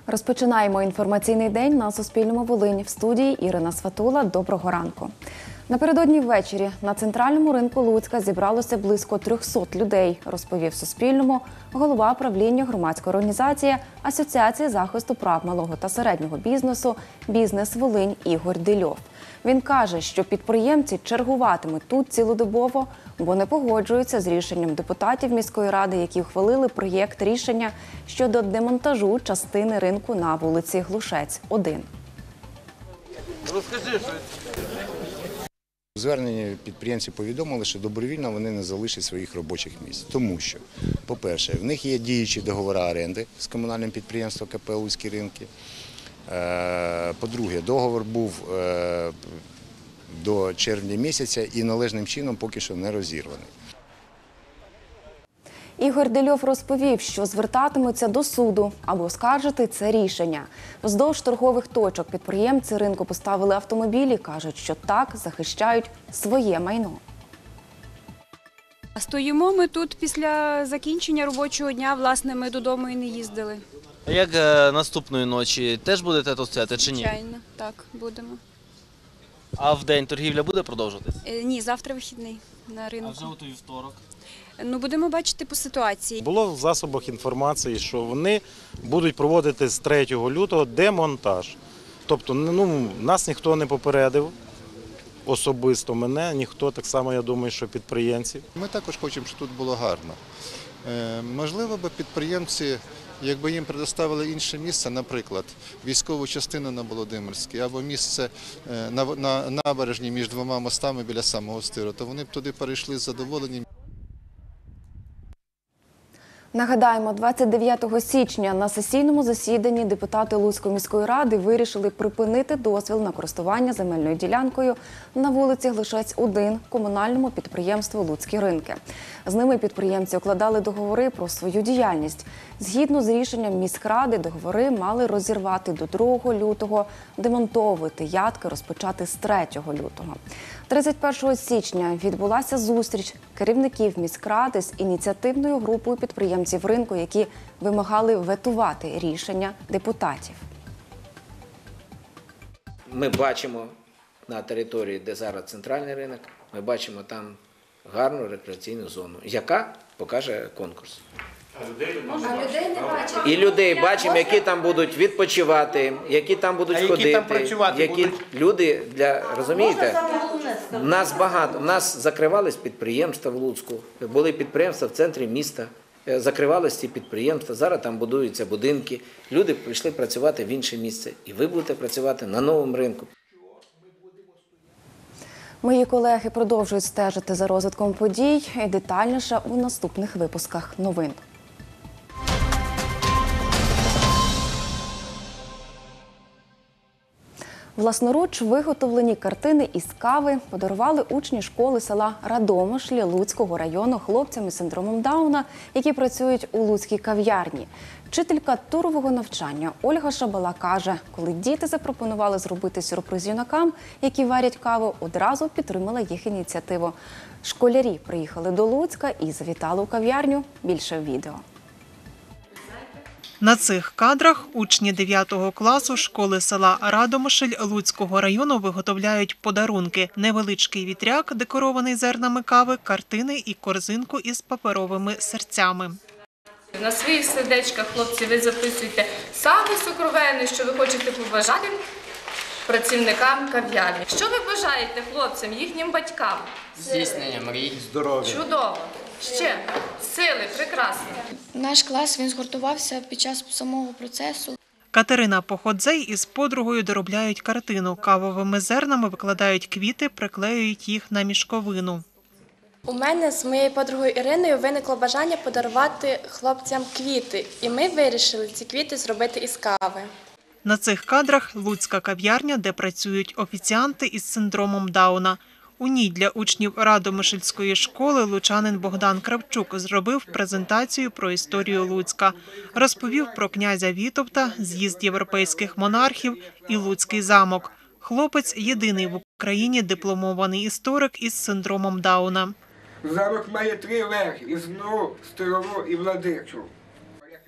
Розпочинаємо інформаційний день на Суспільному Волинь. В студії Ірина Сватула. Доброго ранку. Напередодні ввечері на центральному ринку Луцька зібралося близько 300 людей, розповів Суспільному голова правління громадської організації Асоціації захисту прав малого та середнього бізнесу «Бізнес Волинь» Ігор Дельов. Він каже, що підприємці чергуватимуть тут цілодобово, бо не погоджуються з рішенням депутатів міської ради, які ухвалили проєкт рішення щодо демонтажу частини ринку на вулиці Глушець, 1. Розкажи, що... У зверненні підприємці повідомили, що добровільно вони не залишать своїх робочих місць. Тому що, по-перше, в них є діючі договори оренди з комунальним підприємством КП «Луцькі ринки». По-друге, договор був до червня місяця і належним чином поки що не розірваний. Ігор Дельов розповів, що звертатимуться до суду, аби оскаржити це рішення. Вздовж торгових точок підприємці ринку поставили автомобілі, кажуть, що так захищають своє майно. Стоїмо ми тут після закінчення робочого дня, власне, ми додому і не їздили. А як наступної ночі теж будете тут стояти чи ні? Звичайно, так, будемо. А в день торгівля буде продовжуватись? Ні, завтра вихідний на ринку. А вже от у вівторок? Ну, будемо бачити по ситуації. Було в засобах інформації, що вони будуть проводити з 3 лютого демонтаж. Тобто нас ніхто не попередив, особисто мене, ніхто, так само, я думаю, що підприємці. Ми також хочемо, щоб тут було гарно. Можливо, би підприємці, якби їм предоставили інше місце, наприклад, військову частину на Володимирській або місце на набережній між двома мостами біля самого стиру, то вони б туди перейшли з задоволенням. Нагадаємо, 29 січня на сесійному засіданні депутати Луцької міської ради вирішили припинити дозвіл на користування земельною ділянкою на вулиці Глушець, 1 комунальному підприємству «Луцькі ринки». З ними підприємці укладали договори про свою діяльність. Згідно з рішенням міськради, договори мали розірвати до 2 лютого, демонтовувати ядки розпочати з 3 лютого. 31 січня відбулася зустріч керівників міськради з ініціативною групою підприємців ринку, які вимагали ветувати рішення депутатів. Ми бачимо на території, де зараз центральний ринок, ми бачимо там гарну рекреаційну зону, яка покаже конкурс. І людей бачимо, які там будуть відпочивати, які там будуть ходити, які люди, розумієте, нас багато, нас закривались підприємства в Луцьку, були підприємства в центрі міста, закривались ці підприємства, зараз там будуються будинки, люди прийшли працювати в інше місце, і ви будете працювати на новому ринку. Мої колеги продовжують стежити за розвитком подій, і детальніше у наступних випусках новин. Власноруч виготовлені картини із кави подарували учні школи села Радомишлі Луцького району хлопцям із синдромом Дауна, які працюють у Луцькій кав'ярні. Вчителька турового навчання Ольга Шабала каже, коли діти запропонували зробити сюрприз юнакам, які варять каву, одразу підтримала їх ініціативу. Школярі приїхали до Луцька і завітали у кав'ярню. Більше в відео. На цих кадрах учні 9 класу школи села Радомишль Луцького району виготовляють подарунки. Невеличкий вітряк, декорований зернами кави, картини і корзинку із паперовими серцями. На своїх сердечках, хлопці, ви записуєте саме сокровенне, що ви хочете побажати працівникам кав'ярні. Що ви бажаєте хлопцям, їхнім батькам? Здійснення мрій. Здоров'я. Чудово. Ще. Сили. Прекрасно. Наш клас, він згуртувався під час самого процесу. Катерина Походзей із подругою доробляють картину. Кавовими зернами викладають квіти, приклеюють їх на мішковину. У мене з моєю подругою Іриною виникло бажання подарувати хлопцям квіти. І ми вирішили ці квіти зробити із кави. На цих кадрах луцька кав'ярня, де працюють офіціанти із синдромом Дауна. У ній для учнів Радомишльської школи лучанин Богдан Кравчук зробив презентацію про історію Луцька. Розповів про князя Вітовта, з'їзд європейських монархів і Луцький замок. Хлопець – єдиний в Україні дипломований історик із синдромом Дауна. Замок має 3 верхи – Ізну, Старову і Владичу.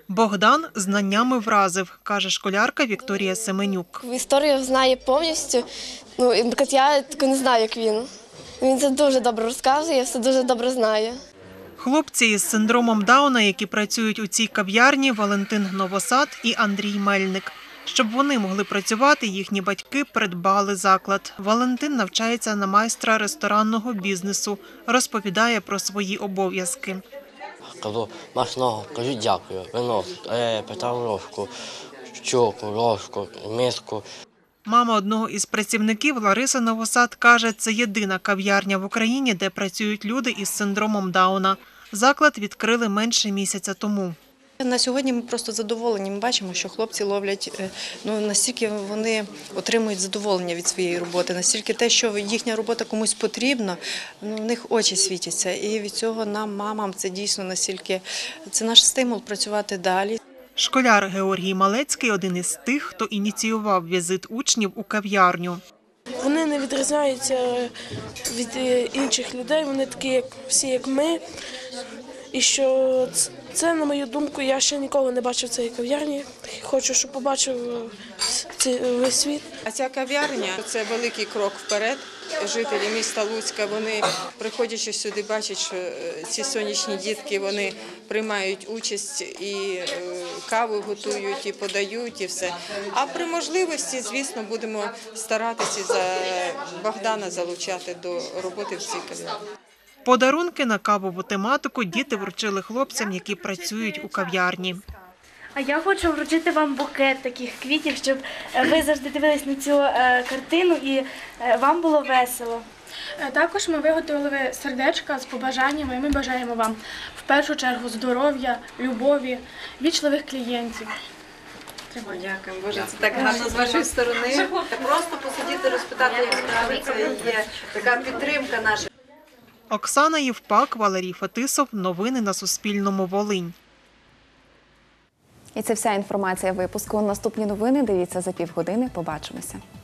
Богдан знаннями вразив, каже школярка Вікторія Семенюк. Історію знає повністю. Наприклад, я таку не знаю, як він. Він це дуже добре розказує, все дуже добре знає. Хлопці із синдромом Дауна, які працюють у цій кав'ярні, Валентин Новосад і Андрій Мельник. Щоб вони могли працювати, їхні батьки придбали заклад. Валентин навчається на майстра ресторанного бізнесу, розповідає про свої обов'язки. Кажу, смачного, кажу дякую, виносить, питав ложку, щуку, ложку, миску. Мама одного із працівників, Лариса Новосад, каже, це єдина кав'ярня в Україні, де працюють люди із синдромом Дауна. Заклад відкрили менше місяця тому. На сьогодні ми просто задоволені. Ми бачимо, що хлопці ловлять, настільки вони отримують задоволення від своєї роботи, настільки те, що їхня робота комусь потрібна, в них очі світяться. І від цього нам, мамам, це дійсно настільки, це наш стимул працювати далі. Школяр Георгій Малецький – один із тих, хто ініціював візит учнів у кав'ярню. Вони не відрізняються від інших людей, вони такі, як всі, як ми. І що це, на мою думку, я ще ніколи не бачив цієї кав'ярні. Хочу, щоб побачив весь світ. А ця кав'ярня – це великий крок вперед. Жителі міста Луцька, вони, приходячи сюди, бачать, що ці сонячні дітки, вони приймають участь і каву готують, і подають, і все. А при можливості, звісно, будемо старатися за Богдана залучати до роботи в цій кав'ярні. Подарунки на кавову тематику діти вручили хлопцям, які працюють у кав'ярні. А я хочу вручити вам букет таких квітів, щоб ви завжди дивились на цю картину і вам було весело. Також ми виготовили сердечка з побажаннями, і ми бажаємо вам в першу чергу здоров'я, любові, вічливих клієнтів. Дякую, Боже, це так гарно з вашої сторони. Просто посидіти, розпитати, як справи, це є така підтримка наша. Оксана Євпак, Валерій Фетисов. Новини на Суспільному. Волинь. І це вся інформація випуску. Наступні новини дивіться за півгодини. Побачимося.